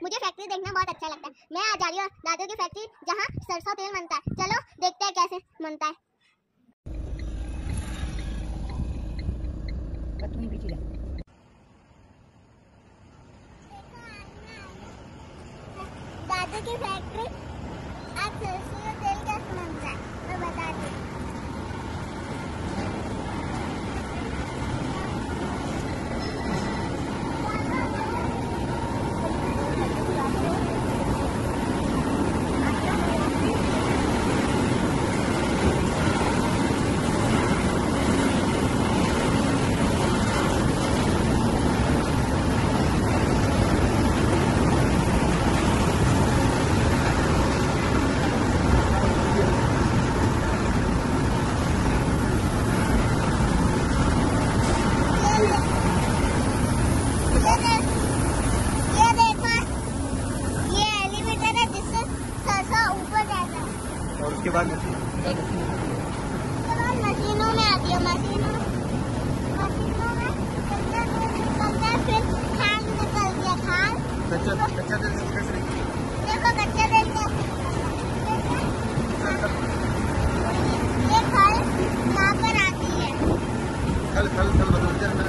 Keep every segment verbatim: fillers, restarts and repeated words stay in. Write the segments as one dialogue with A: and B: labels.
A: मुझे फैक्ट्री देखना बहुत अच्छा लगता है। मैं आज जा रही हूँ दादू की फैक्ट्री जहाँ सरसों तेल बनता है। चलो देखते हैं कैसे बनता है। दादू की फैक्ट्री आज सरसों तेल कैसे बनता है मैं बताती हूँ।
B: और उसके बाद
A: मशीनों में आती है। मशीनों मशीनों में कच्चा तेल निकलता है, फिर खाद निकलती है। खाद
B: कच्चा कच्चा तेल कैसे निकलता है?
A: देखो कच्चा तेल ये खल यहाँ पर आती है।
B: खल खल खल बदलते हैं।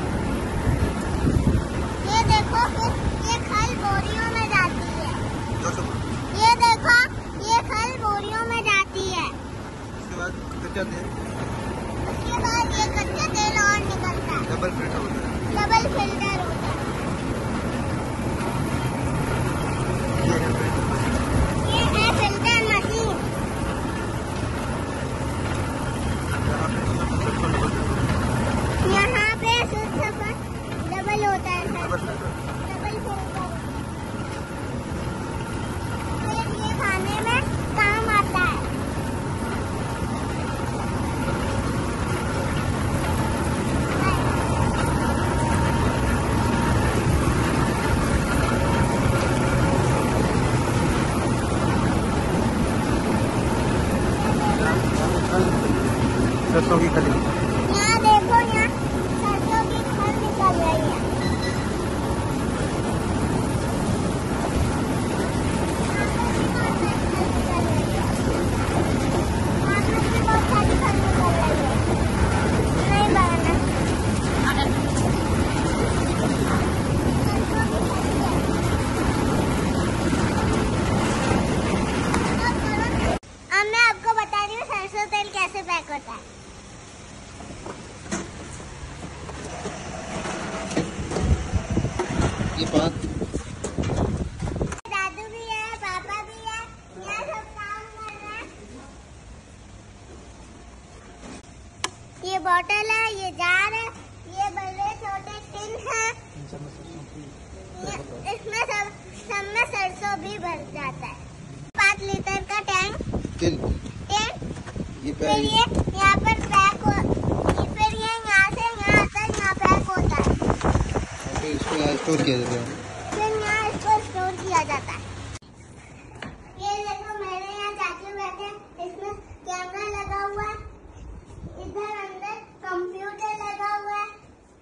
A: ये देखो फिर ये खल बोरियों में जाती है।
B: जो
A: ये देखो ये खल बोरियों में जाती है।
B: उसके बाद कच्चा तेल
A: उसके बाद ये कच्चा तेल और निकलता है।
B: डबल फिल्टर होता है।
A: डबल फिल्टर होता है।
B: ये है फिल्टर।
A: ये है फिल्टर मशीन। यहाँ पे शुद्ध डबल होता है।
B: Double filter.
A: डबल फिल्टर ये खाने में काम आता है।
B: सरसों की खली।
A: यहाँ देखो यहाँ सरसों की खल निकल रही है। अब मैं आपको बता रही हूँ सरसों तेल कैसे पैक होता है।
B: ये बात
A: दादू भी है, पापा भी है, यहाँ सब काम कर रहे हैं। ये बोतल है, ये जार है, ये बड़े छोटे टिन है। इसमें सब सब में सरसों भी भर जाता है। पाँच लीटर का टैंक
B: तेल
A: टैंक
B: ये
A: फिर ये यहाँ पर पैक हो, फिर ये यहाँ से यहाँ तक यहाँ पैक होता है।
B: फिर इसको यहाँ स्टोर किया जाता है।
A: फिर यहाँ इसको स्टोर किया जाता है। ये देखो मेरे यहाँ चाचू बैठे हैं, इसमें कैमरा लगा हुआ है, इधर अंदर कंप्यूटर लगा हुआ है।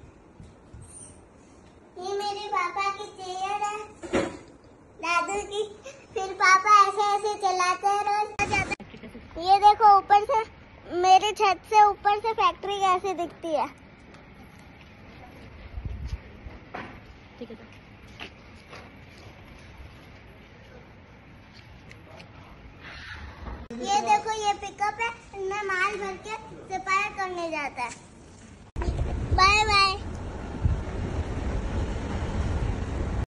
A: ये मेरे पापा की चेयर है, दादू की। फिर पापा ऐसे ऐसे चलाते हैं रोज। ये देखो ऊपर से मेरे छत से ऊपर से फैक्ट्री कैसे दिखती है। ये देखो ये पिकअप है, इसमें माल भर के सप्लाई करने जाता है।